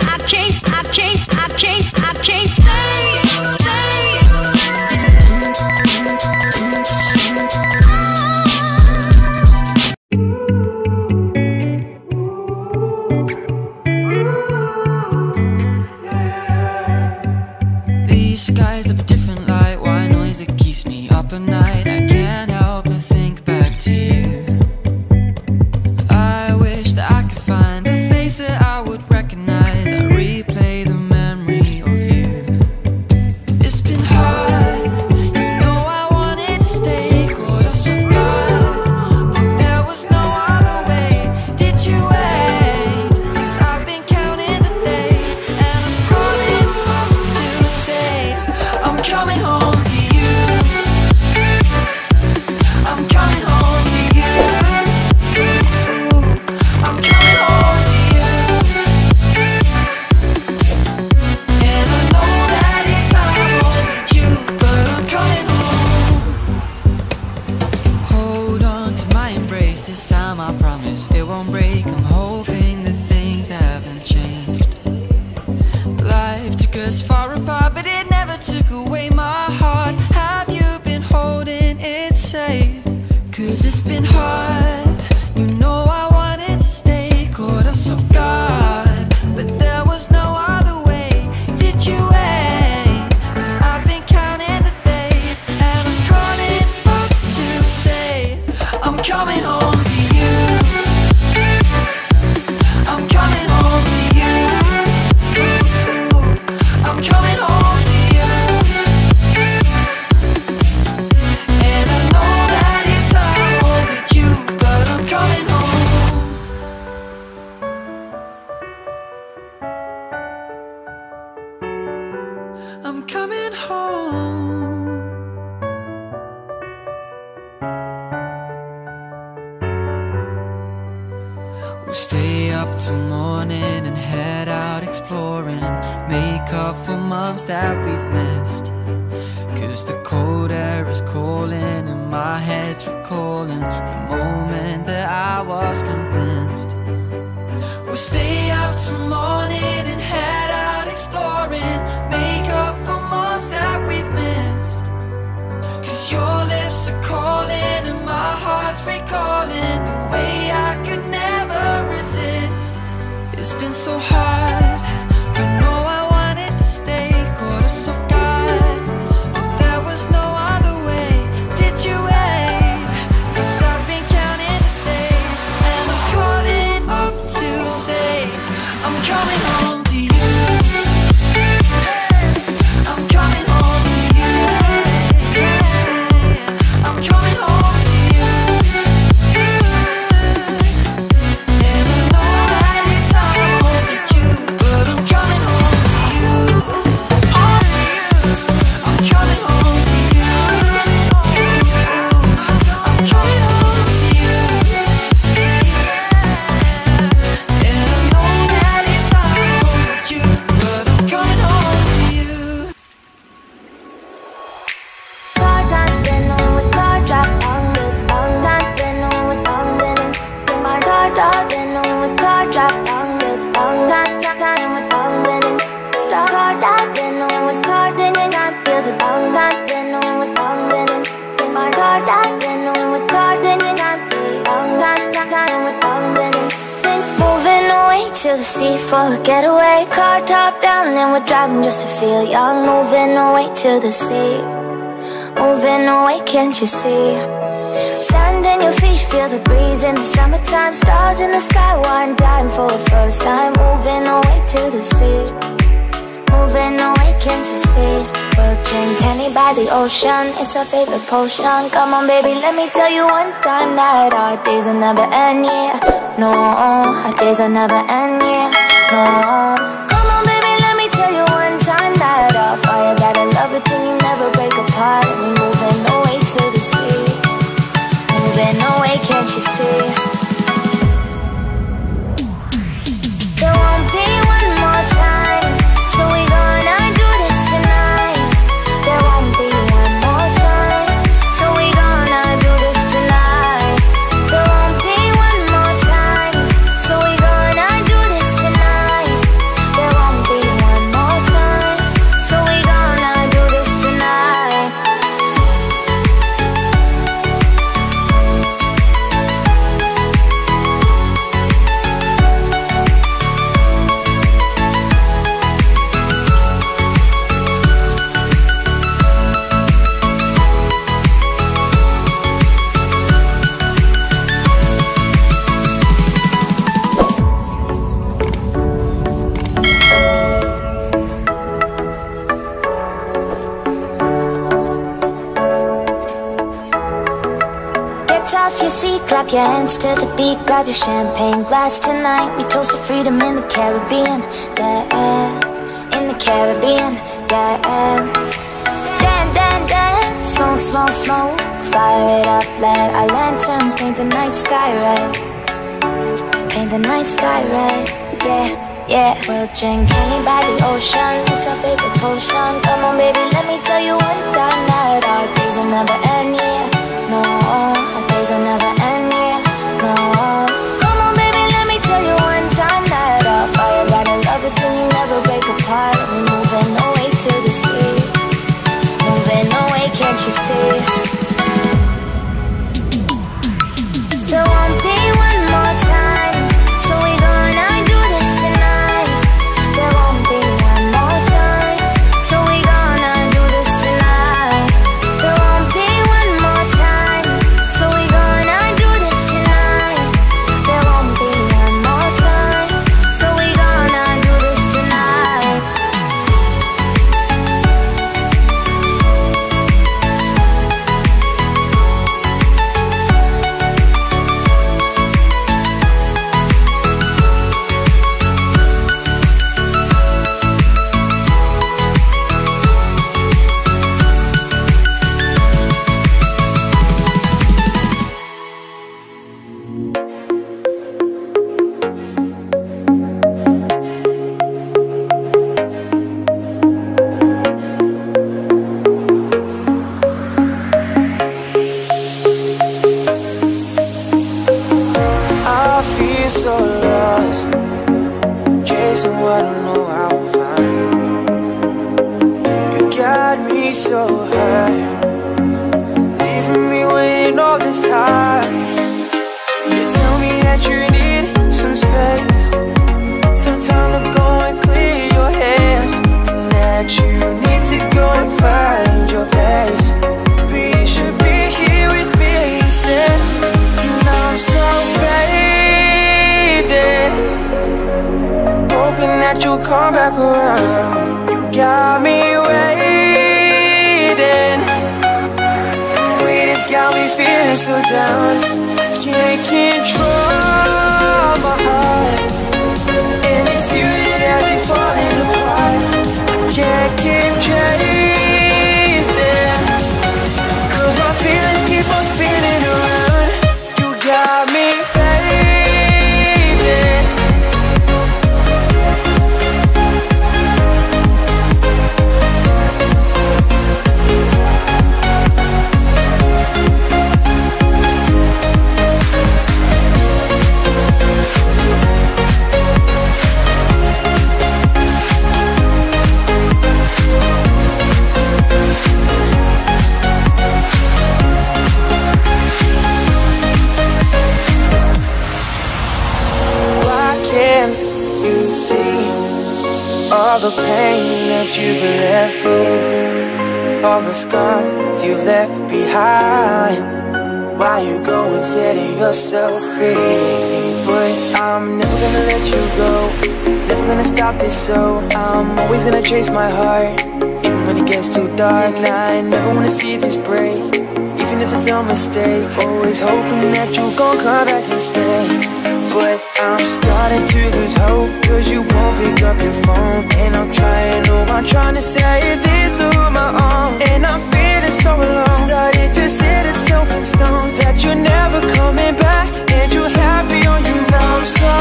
These skies have a different light, white noise that keeps me up at night. I can't help but think back to you. I wish that I could find a face that I would recognize. I replay the memory of you. It's been hard, you know I wanted to stay, caught us off guard, but there was no other way. Did you wait? 'Cause I've been counting the days, and I'm calling up to say I'm coming home to you. I'm coming home to you. I'm coming home to you. And I know that it's hard with you, but I'm coming home. Hold on to my embrace, this time I promise it won't break. I'm hoping that things haven't changed. Life took us far apart, but it never took away my heart. Have you been holding it safe? 'Cause it's been hard, you know I wanted to stay, caught us off guard, but there was no other way. Did you wait? 'Cause I've been counting the days, and I'm calling up to say I'm coming home to you. I'm coming home to you. I'm coming home to you. And I know that it's hard with you, but I'm coming home. I'm coming home. We'll stay up till morning and head out exploring, make up for months that we've missed. 'Cause the cold air is calling and my head's recalling the moment that I was convinced. We'll stay up till morning and head out exploring, make up for months that we've missed. 'Cause your lips are calling and my heart's recalling the way I could never resist. It's been so hard, I know I wanted to stay, caught us off guard, but there was no other way. Did you wait? 'Cause I've been counting the days, and I'm calling up to say I'm coming home to you. I'm coming home to you. I'm coming home to you. And I know that it's hard with you, but I'm coming home to you. I'm coming home to you. I'm coming home to you. And I know that it's hard with you, but I'm coming home to you. Car time, been on with car drop, long time, been on with long been in my car top, been on with car drop, long time with long been in car top, been on with car didn't I feel the long time, been on with long been in my car top, been on with car didn't I feel long time with long been in. Been moving away to the sea for a getaway, car top down and we're driving just to feel young, moving away to the sea. Moving away, can't you see? Stand on your feet, feel the breeze in the summertime, stars in the sky, one time for the first time. Moving away to the sea. Moving away, can't you see? We'll drink honey by the ocean, it's our favorite potion. Come on baby, let me tell you one time that our days will never end, yeah. No, our days will never end, yeah. No. Come on baby, let me tell you one time that our fire got a love it till you never break apart. And we're moving away to the sea. Moving away, can't you see? There won't be one more time, so we gonna do this tonight. There won't be one more time, so we gonna do this tonight. There won't be one more time, so we gonna do this tonight. weekends to the beat. Grab your champagne glass tonight. We toast to freedom in the Caribbean, yeah, in the Caribbean, yeah. Dance, dance, dance, smoke, smoke, smoke. Fire it up, let our lanterns paint the night sky red. Paint the night sky red, yeah, yeah. We'll drink honey by the ocean, it's our favorite potion. Come on baby, let me tell you one time that our days will never end, yeah. No, our days will never end, yeah. No. Come on baby, let me tell you one time that our fire got a love it till you never break apart. We're moving away to the sea, moving away, can't you see? There won't be one more time, so we gonna do this tonight. There won't be one more time, so we gonna do this tonight. There won't be one more time, so we gonna do this tonight. There won't be one more time, so we gonna do this tonight. I feel so lost, chasing what I know I'll find. You got me so high, leaving me waiting all this time. You tell me that you need some space, some time to go and clear your head, and that you need to go and find your place. But you should be here with me instead. And I'm so faded, hoping that you'll come back around. You got me waiting, waiting's got me feeling so down. I can't control my heart, and it's you that has it falling apart. I can't keep chasing, 'cause my feelings keep on spinning around. You got me fading. Why can't you see all the pain that you've left me, all the scars you've left behind? Why you go and setting yourself free? But I'm never gonna let you go, never gonna stop this, so I'm always gonna chase my heart, even when it gets too dark. And I never wanna see this break, even if it's a mistake. Always hoping that you'll gon' come back and stay. But I'm starting to lose hope, 'cause you won't pick up your phone. And I'm trying to save this on my own, and I'm feeling so alone. Starting to set itself in stone that you're never coming back, and you're happy on your own. I'm so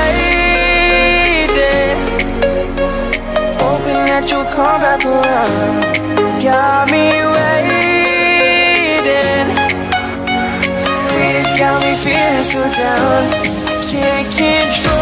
faded, hoping that you'll come back around. You got me waiting, it's got me feeling so down. I can't control